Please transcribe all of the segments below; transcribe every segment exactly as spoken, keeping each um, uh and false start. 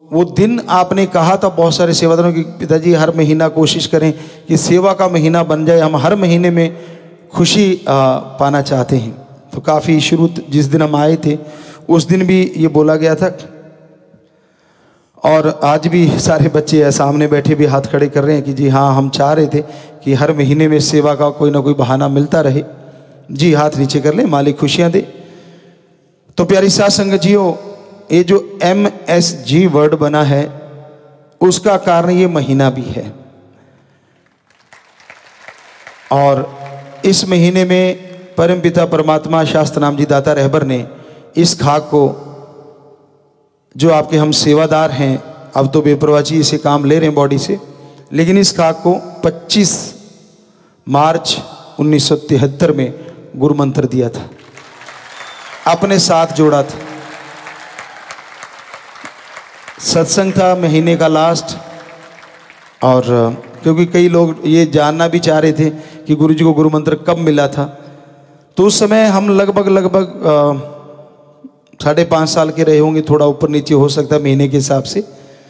वो दिन आपने कहा था बहुत सारे सेवादारों की, पिताजी हर महीना कोशिश करें कि सेवा का महीना बन जाए, हम हर महीने में खुशी आ, पाना चाहते हैं। तो काफ़ी शुरू जिस दिन हम आए थे उस दिन भी ये बोला गया था, और आज भी सारे बच्चे सामने बैठे भी हाथ खड़े कर रहे हैं कि जी हाँ, हम चाह रहे थे कि हर महीने में सेवा का कोई ना कोई बहाना मिलता रहे। जी हाथ नीचे कर ले, मालिक खुशियाँ दे। तो प्यारी साथ संगतियों, ये जो एम एस जी वर्ड बना है उसका कारण ये महीना भी है, और इस महीने में परमपिता परमात्मा शास्त्र नाम जी दाता रहबर ने इस खाक को, जो आपके हम सेवादार हैं, अब तो बेप्रवाची इसे काम ले रहे हैं बॉडी से, लेकिन इस खाक को पच्चीस मार्च उन्नीस सौ तिहत्तर में गुरु मंत्र दिया था, अपने साथ जोड़ा था। सत्संग था महीने का लास्ट, और क्योंकि कई लोग ये जानना भी चाह रहे थे कि गुरु जी को गुरु मंत्र कब मिला था, तो उस समय हम लगभग लगभग साढ़े पाँच साल के रहे होंगे, थोड़ा ऊपर नीचे हो सकता है महीने के हिसाब से।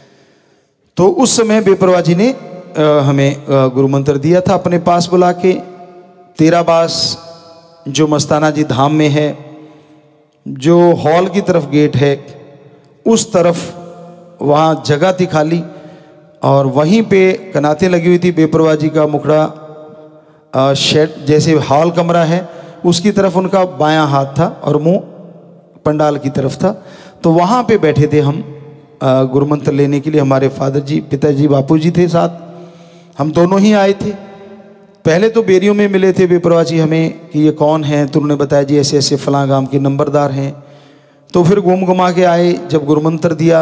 तो उस समय बेपरवाह जी ने आ, हमें आ, गुरु मंत्र दिया था अपने पास बुला के। तेराबास जो मस्ताना जी धाम में है, जो हॉल की तरफ गेट है, उस तरफ वहाँ जगह थी खाली, और वहीं पे कनातें लगी हुई थी। बेपरवाह जी का मुखड़ा शेड जैसे हॉल कमरा है उसकी तरफ उनका बायां हाथ था और मुंह पंडाल की तरफ था। तो वहाँ पे बैठे थे हम गुरु मंत्र लेने के लिए। हमारे फादर जी, पिताजी, बापू जी थे साथ, हम दोनों ही आए थे। पहले तो बेरियों में मिले थे बेपरवाह जी हमें कि ये कौन है, तो उन्होंने बताया जी ऐसे ऐसे फलां गांव के नंबरदार हैं। तो फिर घूम घुमा के आए, जब गुरु मंत्र दिया,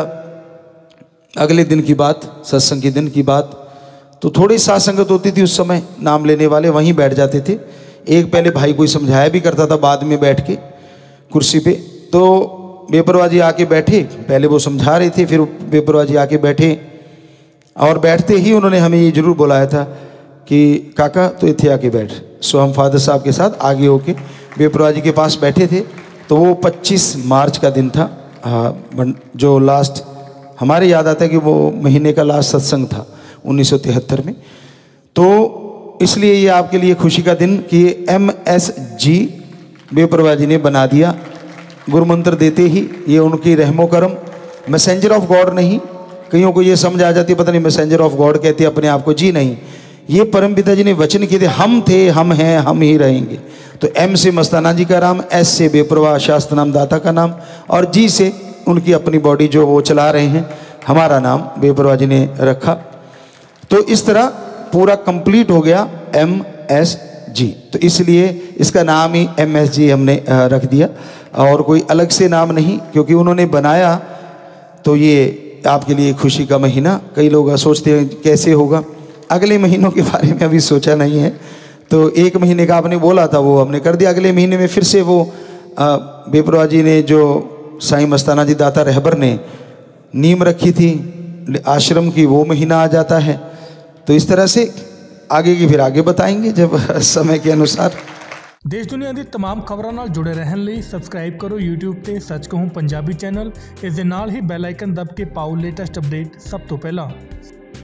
अगले दिन की बात, सत्संग के दिन की बात, तो थोड़ी साथ संगत होती थी उस समय, नाम लेने वाले वहीं बैठ जाते थे। एक पहले भाई कोई समझाया भी करता था बाद में बैठ के कुर्सी पे, तो बेपरवाह जी आके बैठे, पहले वो समझा रहे थे, फिर बेपरवाह जी आके बैठे, और बैठते ही उन्होंने हमें ये जरूर बुलाया था कि काका तो इतने आके बैठ। सो हम फादर साहब के साथ आगे होके बेपरवाह जी के पास बैठे थे। तो वो पच्चीस मार्च का दिन था, हाँ, जो लास्ट हमारे याद आता है कि वो महीने का लास्ट सत्संग था उन्नीस सौ तिहत्तर में। तो इसलिए ये आपके लिए खुशी का दिन कि एम एस जी बेपरवाह जी ने बना दिया। गुरु मंत्र देते ही ये उनकी रहमो करम, मैसेंजर ऑफ गॉड नहीं। कईयों को ये समझ आ जाती है, पता नहीं मैसेंजर ऑफ गॉड कहते अपने आप को, जी नहीं, ये परम पिता जी ने वचन किए थे, हम थे, हम हैं, हम ही रहेंगे। तो एम से मस्ताना जी का नाम, एस से बेपरवाह शास्त्र नाम दाता का नाम, और जी से उनकी अपनी बॉडी जो वो चला रहे हैं, हमारा नाम बेपरवाह जी ने रखा। तो इस तरह पूरा कंप्लीट हो गया एम एस जी। तो इसलिए इसका नाम ही एम एस जी हमने रख दिया, और कोई अलग से नाम नहीं, क्योंकि उन्होंने बनाया। तो ये आपके लिए खुशी का महीना। कई लोग सोचते हैं कैसे होगा, अगले महीनों के बारे में अभी सोचा नहीं है। तो एक महीने का आपने बोला था वो हमने कर दिया, अगले महीने में फिर से वो बेपरवाह जी ने, जो साईं मस्ताना जी दाता रहबर ने नीम रखी थी आश्रम की, वो महीना आ जाता है। तो इस तरह से आगे की फिर आगे बताएंगे जब समय के अनुसार। देश दुनिया की तमाम खबरों नाल जुड़े रहने लिए सबसक्राइब करो यूट्यूब ते सच कहूं पंजाबी चैनल। इस दे नाल ही बैल आइकन दब के पाओ लेटेस्ट अपडेट सब तो पहला।